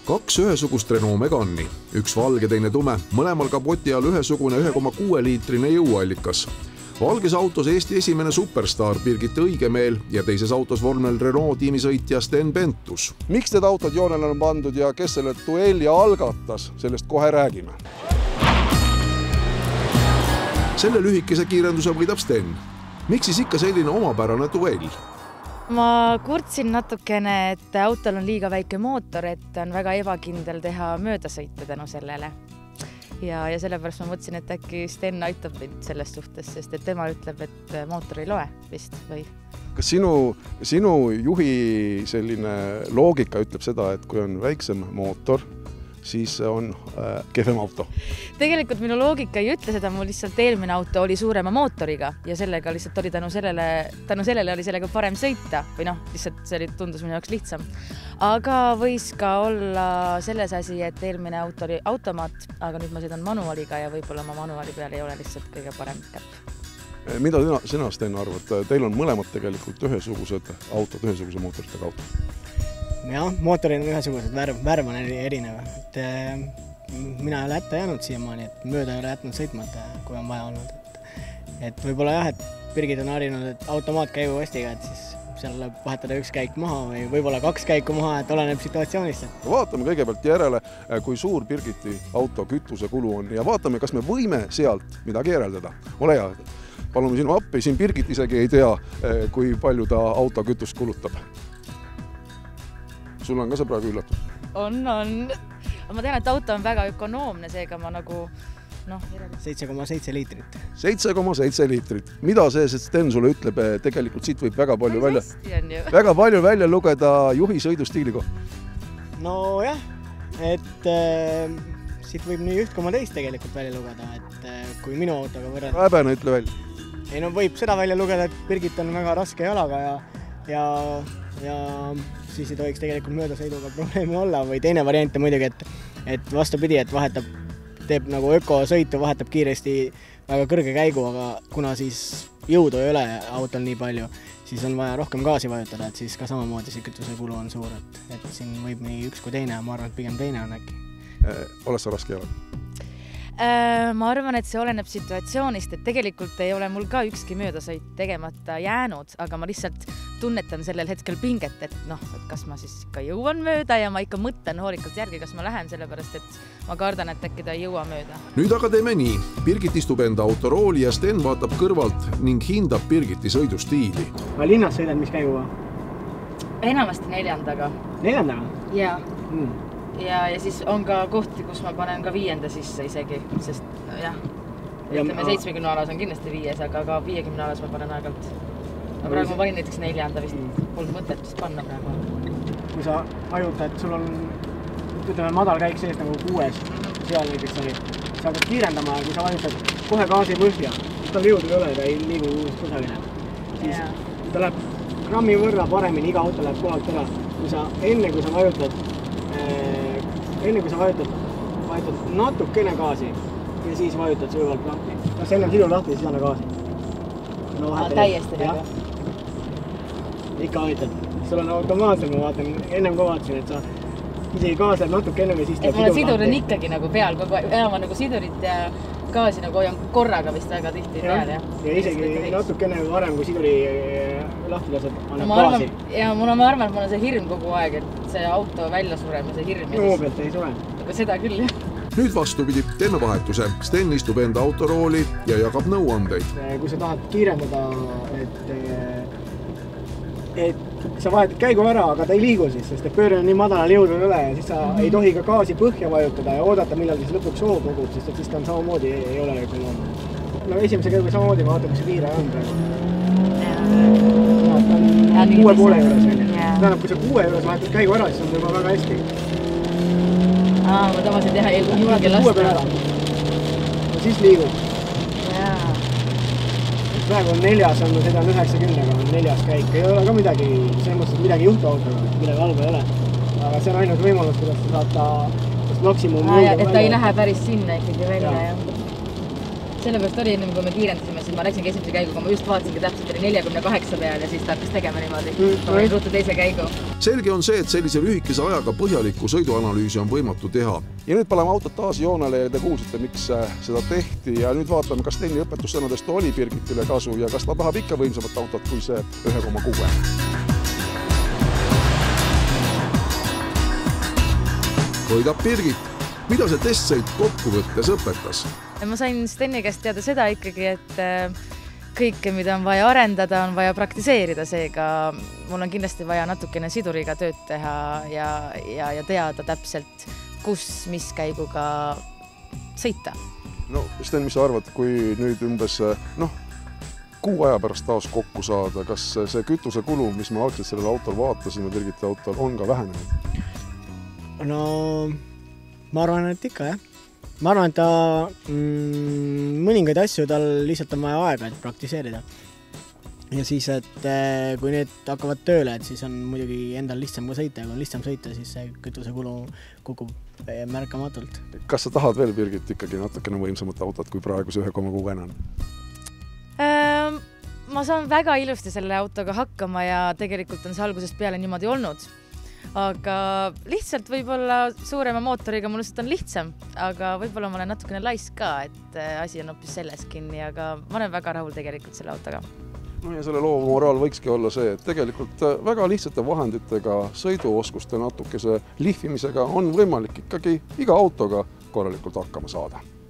Kaks ühesugust Renault Megani, üks valge, teine tume, mõlemal kapoti all ühesugune 1,6 liitrine jõuallikas. Valges autos Eesti esimene superstaar Birgit Õigemeel ja teises autos vormel Renault tiimisõitja Sten Pentus. Miks need autod joonele on pandud ja kes selle duelli algatas, sellest kohe räägime. Selle lühikese kiirenduse võidab Sten. Miks siis ikka selline omapärane duell? Ma kurtsin natukene, et autol on liiga väike mootor, et on väga ebakindel teha möödasõite tänu sellele. Ja sellepärast ma mõtlesin, et äkki Sten aitab mind selles suhtes, sest et tema ütleb, et mootor ei loe vist või? Kas sinu juhi selline loogika ütleb seda, et kui on väiksem mootor, siis on kehvem auto? Tegelikult minu loogika ei ütle seda, mul lihtsalt eelmine auto oli suurema mootoriga ja sellega lihtsalt oli tänu sellele oli sellega parem sõita või lihtsalt see tundus minu jaoks lihtsam. Aga võis ka olla selles asi, et eelmine auto oli automaat, aga nüüd ma sõidan manuaaliga ja võib-olla ma manuaali peal ei ole lihtsalt kõige parem käpp. Mida sina, Sten, arvad? Teil on mõlemad tegelikult ühesugused autod, ühesuguse mootoritega autod. Jah, mootorid on ühesugused, värv on erinev. Mina ei ole hätta jäänud siiamaani, et mööda ei ole jätnud sõitmata, kui on vaja olnud. Et võib-olla jah, et Birgit on harinud, et automaatkäigu vastiga, et siis seal vahetada üks käik maha või võib-olla kaks käiku maha, et oleneb situatsioonist. Vaatame kõigepealt järele, kui suur Birgiti auto kütuse kulu on ja vaatame, kas me võime sealt midagi järeldada. Ole hea, palume sinu appi, siin Birgit isegi ei tea, kui palju ta auto kütust kulutab. Sul on ka see praegu üllatus? On. Ma tean, et auto on väga ökonoomne, seega ma 7,7 liitrit. 7,7 liitrit. Mida see Sten sulle ütleb? Tegelikult siit võib väga palju välja lugeda juhi sõidustiili kohta. No jah, et siit võib nii 1,2 tegelikult välja lugeda, et kui minu autoga võrrelda. Häbene, ütle välja. Ei, võib seda välja lugeda, et Birgit on väga raske jalaga ja siis ei tohiks tegelikult möödasõiduga probleemi olla või teine variant on muidugi, et vastupidi, et teeb nagu ökosõitu, vahetab kiiresti väga kõrge käigu, aga kuna siis jõudu ei ole autol nii palju, siis on vaja rohkem gaasi vajutada, et siis ka samamoodi see kütuse kulu on suur, et siin võib nii üks kui teine, ma arvan, et pigem teine on äkki. Oled sa raske jalaga? Ma arvan, et see oleneb situatsioonist, et tegelikult ei ole mul ka ükski möödasõit tegemata jäänud, aga ma lihtsalt tunnetan sellel hetkel pinget, et kas ma siis ikka jõuan mööda ja ma ikka mõtlen hoolikalt järgi, kas ma lähen, sellepärast et ma kardan, et äkki ta ei jõua mööda. Nüüd aga teeme nii. Birgit istub enda autorooli ja Sten vaatab kõrvalt ning hindab Birgiti sõidustiili. Ma linnas sõidan, mis käiguga? Enamasti 4. Neljandaga? Jaa. Ja siis on ka kohti, kus ma panen ka 5. sisse isegi, sest jah, ütleme 70 alas on kindlasti 5, aga ka 50 alas ma panen aegalt. Aga praegu ma panin näiteks 4. vist, polnud mõtet vist panna praegu. Kui sa ajutad, sul on madal käik sees nagu 6, seal näiteks oli, sa hakkad kiirendama ja kui sa ajutad kohe gaasi põhja, siis tal jõudu ei ole, ta ei liigu kusagile. Siis ta läheb grammi võrra paremini, iga auto läheb kohalt ära. Enne kui sa vajutad natukene gaasi ja siis vajutad sujuvalt lahti. Kas enne sidu lahti, siis anna gaasi. Täiesti nagu. Ikka vajutad. Sul on automaatselt, ma vaatan, ennem ka vaatasin, et sa isegi gaas läheb natuke ennem ja siis tuleb sidu lahti. Sidur on ikkagi nagu peal, enam on nagu sidurit ja gaasi nagu hoian korraga vist väga tihti peal. Ja isegi natukene varem, kui siduri lahti lased, annab gaasi. Ja ma arvan, et mul on see hirm kogu aeg, et see auto välja sureb ja see hirm. Muu pealt ei sure. Aga seda küll, jah. Nüüd vastupidi, teeme vahetuse. Sten istub enda autorooli ja jagab nõuandeid. Kui sa tahad kiirendada, et sa vahetad käigu ära, aga ta ei liigu siis, sest pööre on nii madalal jõudul üle ja siis sa ei tohi ka gaasi põhja vajutada ja oodata, millal siis lõpuks hoo kogub, sest siis ta on samamoodi ei ole ökonoomne. Esimese käigu samamoodi vaata, kus see piire on praegu. Ta on 6,5 juures. Tähendab, kui sa 6 juures vahetad käigu ära, siis on juba väga hästi. Ma tavasin teha julge lasta. Ja siis liigub. Praegu on 4, on seda 90-ga, on 4 käik. Ei ole ka midagi, selles mõttes, et midagi juhtu autoga, midagi halba ei ole. Aga see on ainult võimalus, kuidas saada maksimum. Et ta ei lähe päris sinna ikkagi välja, jah. sellepärast oli ennem, kui me kiirendasime, siis ma läksingi esimese käiguga, ma just vaatasingi täpselt oli 48 peal ja siis ta hakkas tegema niimoodi. Ma võin ruttu teise käigu. Selge on see, et sellise lühikese ajaga põhjalikku sõiduanalüüsi on võimatu teha. Ja nüüd paneme autot taas joonele ja te kuulsite, miks seda tehti ja nüüd vaatame, kas Steni õpetussõnadest oli Birgitile kasu ja kas ta tahab ikka võimsamat autot kui see 1,6. Võidab Birgit. Mida see testsõit kokkuvõttes õpetas? Ma sain Steni käest teada seda ikkagi, et kõike, mida on vaja arendada, on vaja praktiseerida, seega mul on kindlasti vaja natukene siduriga tööd teha ja teada täpselt, kus, mis käiguga sõita. No, Sten, mis sa arvad, kui nüüd umbes kuu aja pärast taas kokku saada, kas see kütuse kulu, mis me algselt sellel autol vaatasime, Birgiti autol, on ka vähenenud? No, ma arvan, et ikka, jah. Ma arvan, et ta mõningaid asju tal lihtsalt on vaja aega, et praktiseerida. Ja siis, et kui need hakkavad tööle, et siis on muidugi endal lihtsam ka sõita ja kui on lihtsam sõita, siis see kütuse kulu kukub märkamatult. Kas sa tahad veel, Birgit, ikkagi natukene võimsamat autot kui praegu see 1,6 on? Ma saan väga ilusti selle autoga hakkama ja tegelikult on see algusest peale niimoodi olnud. Aga lihtsalt võib-olla suurema mootoriga mul lihtsalt on lihtsam, aga võib-olla ma olen natukene laisk ka, et asi on hoopis selles kinni, aga ma olen väga rahul tegelikult selle autoga. No ja selle loo moraal võikski olla see, et tegelikult väga lihtsate vahenditega sõiduoskuste natukese lihvimisega on võimalik ikkagi iga autoga korralikult hakkama saada.